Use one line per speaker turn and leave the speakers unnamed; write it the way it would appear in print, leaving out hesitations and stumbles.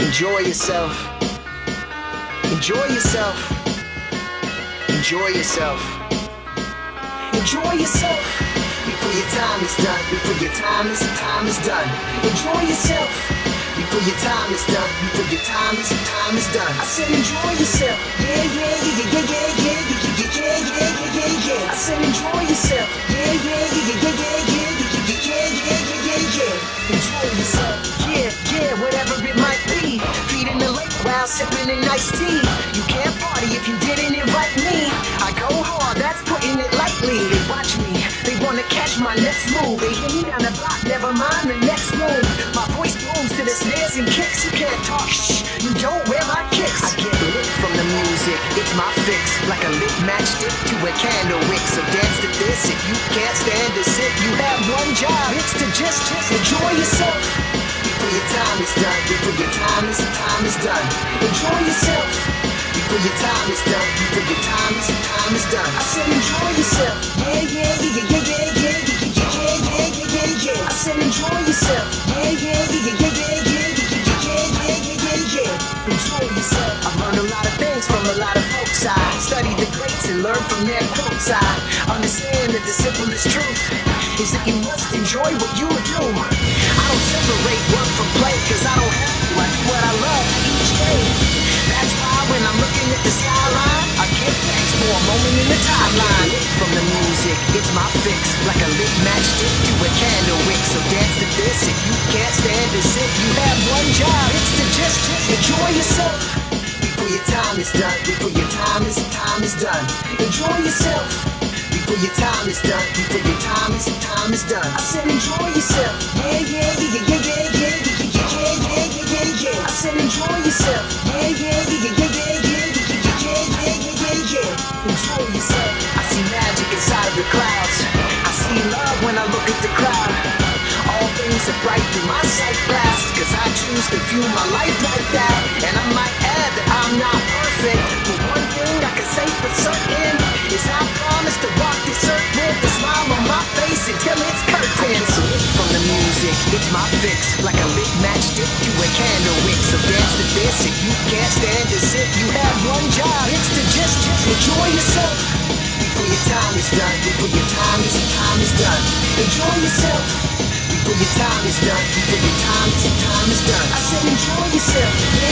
Enjoy yourself. Enjoy yourself. Enjoy yourself. Enjoy yourself. Before your time is done. Before your time is done. Enjoy yourself. Before your time is done. Before your time is done. I said enjoy yourself. Yeah, yeah, yeah, yeah, yeah, yeah, yeah, yeah, yeah, yeah, yeah, yeah. I said enjoy yourself. Yeah, yeah, yeah, yeah, yeah, yeah, yeah, yeah, yeah, yeah, yeah. Enjoy yourself. Yeah, yeah, whatever it might be. Feet in the lake while sipping a nice tea. You can't party if you didn't invite me. I go hard, that's putting it lightly. They watch me, they wanna catch my next move. They hear me down the block, never mind the next room. My voice booms to the snares and kicks. You can't talk, shh, you don't wear my kicks. I get lit from the music, it's my fix. Like a lit matchstick to a candle wick. So dance to this if you can't stand to sit. You have one job, it's to just enjoy yourself. Before your time is done, before your time is done. Enjoy yourself. Before your time is done, before your time is done. I said enjoy yourself. Yeah, yeah, yeah, yeah, yeah, yeah, yeah, yeah, yeah, yeah, yeah, yeah. I said enjoy yourself. Yeah, yeah, yeah, yeah, yeah, yeah, yeah, yeah, yeah, yeah, yeah. Enjoy yourself. I've learned a lot of things from a lot of folks. I studied the greats and learned from their quotes. I understand that the simplest truth is that you must enjoy what you do. I don't separate work from play, cause I don't have to. I do what I love each day. That's why when I'm looking at the skyline, I give thanks for a moment in the timeline. From the music, it's my fix. Like a lit matchstick to a candle wick. So dance to this if you can't stand to sit. You have one job, it's to just enjoy yourself. Before your time is done, before your time is done. Enjoy yourself. Before your time is done, before your time is done. I said enjoy yourself. Yeah, yeah, yeah, yeah, yeah, yeah, yeah, yeah, yeah, yeah, yeah, yeah. I said enjoy yourself. Yeah, yeah, yeah, yeah, yeah, yeah, yeah, yeah, yeah, yeah, yeah. Enjoy yourself. I see magic inside of the clouds. I see love when I look at the crowd. All things are bright through my sight glasses, cause I choose to view my life like that. And I might add that I'm not perfect, but one thing I can say for certain is I promise to walk this earth with a smile on my face until it's curtains. So from the music, it's my fix. Like a lit matchstick to a candle wick. So dance to this if you can't stand to sit. You have one job, it's to just enjoy yourself. Before your time is done, before your time is done. Enjoy yourself. Before your time is done, before your time is done. I said enjoy yourself.